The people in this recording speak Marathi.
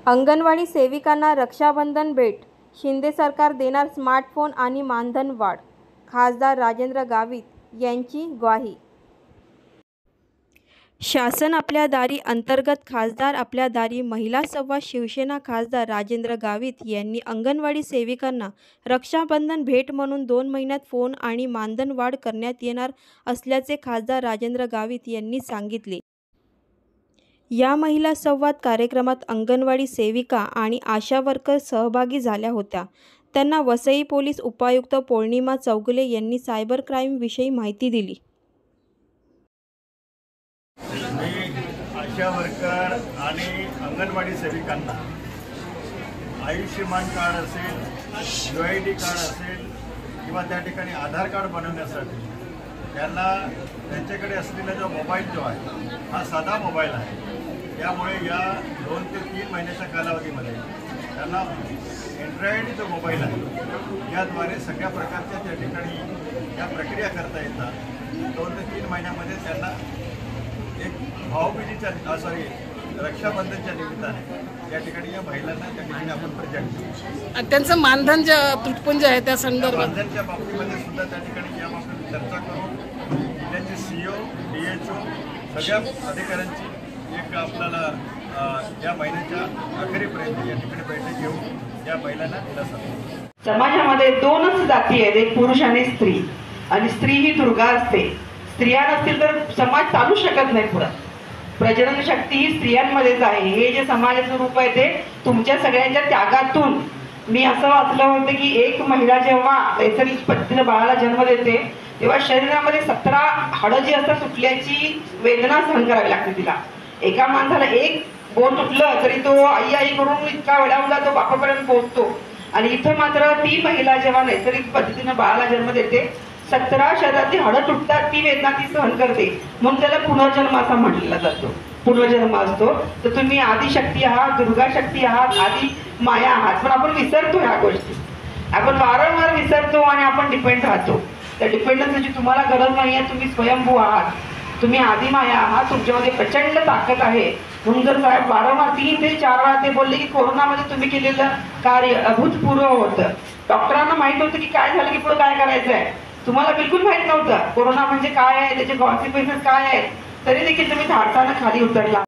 अंगणवाडी सेविकांना रक्षाबंधन भेट, शिंदे सरकार देणार स्मार्टफोन आणि मानधन वाढ, खासदार राजेंद्र गावित यांची ग्वाही. शासन आपल्या दारी अंतर्गत खासदार आपल्या दारी महिला संवाद शिवसेना खासदार राजेंद्र गावित यांनी अंगणवाडी सेविकांना रक्षाबंधन भेट म्हणून 2 महिन्यात फोन आणि मानधन वाढ करण्यात येणार असल्याचे खासदार राजेंद्र गावित यांनी सांगितले. या महिला संवाद कार्यक्रमात अंगणवाडी सेविका आणि आशा वर्कर सहभागी झाल्या होत्या. त्यांना वसई पोलीस उपायुक्त पौर्णिमा चौगुले यांनी सायबर क्राईमविषयी माहिती दिली. आशा वर्कर आणि अंगणवाडी सेविकांना आयुष्यमान कार्ड असेल, UID कार्ड असेल किंवा त्या ठिकाणी आधार कार्ड बनवण्यासाठी त्यांना त्यांच्याकडे असलेला जो मोबाईल जो आहे हा साधा मोबाईल आहे. त्यामुळे या 2 ते 3 महिन्याच्या कालावधीमध्ये त्यांना अँड्रॉइड जो मोबाईल आहे याद्वारे सगळ्या प्रकारच्या त्या ठिकाणी या प्रक्रिया करता येतात. 2 ते 3 महिन्यामध्ये त्यांना एक भाऊबीजेच्या रक्षाबंधनच्या निमित्ताने या ठिकाणी या महिलांना त्या ठिकाणी आपण प्रेझेंट करू. त्यांचं मानधन जे तुटपुंज आहे त्या संदर्भात मानधनच्या बाबतीमध्ये सुद्धा त्या ठिकाणी याबाबतीत चर्चा करून जिल्ह्याचे CO, DHO सगळ्या अधिकाऱ्यांची एक आपल्याला या महिन्याच्या अखेरीपर्यंत या ठिकाणी बैठक घेऊन या महिलांना दिलासा देऊ. समाजामध्ये 2च जाती आहेत, एक पुरुष आणि स्त्री. आणि स्त्री ही दुर्गा असते. स्त्रिया नसतील तर समाज चालू शकत नाही. पुढे प्रजनन शक्ती ही स्त्रियांमध्येच आहे. हे जे समाजाचं रूप आहे ते तुमच्या सगळ्यांच्या त्यागातून. मी असं वाचलं होतं की एक महिला जेव्हा नैसर्गिक पद्धतीने बाळाला जन्म देते तेव्हा शरीरामध्ये 17 हाडं जी असतात तुटल्याची वेदना सहन करावी लागते तिला. एका माणसाला एक बोट तुटलं तरी तो आई आई करून इतका वेळावला तो बापापर्यंत पोहोचतो. आणि इथं मात्र ती महिला जेव्हा नैसर्गिक पद्धतीने बाळाला जन्म देते 17 शरीरातली हाडं तुटतात, ती वेदना ती सहन करते. म्हणून त्याला पुनर्जन्म असा म्हटलेला जातो. पुनर्जन्म असतो. तर तुम्ही आदिशक्ती आहात, दुर्गा शक्ती आहात, आदि माया आहात. पण आपण विसरतो ह्या गोष्टी. आपण वारंवार विसरतो आणि आपण डिपेंड राहतो. त्या डिपेंडन्सची तुम्हाला गरज नाही आहे. तुम्ही स्वयंभू आहात, तुम्ही आदिमाया आहात, तुमच्यामध्ये प्रचंड ताकद आहे. म्हणून जर साहेब वारंवार 3 ते 4 वेळा ते बोलले की कोरोनामध्ये तुम्ही केलेलं कार्य अभूतपूर्व होतं. डॉक्टरांना माहित होतं की काय झालं की पुढे काय करायचं आहे. तुम्हाला बिलकुल माहित नव्हतं कोरोना म्हणजे काय आहे, त्याचे कॉन्सिक्वेन्सेस काय आहेत. तरी देखील तुम्ही धाडसानं खाली उतरला.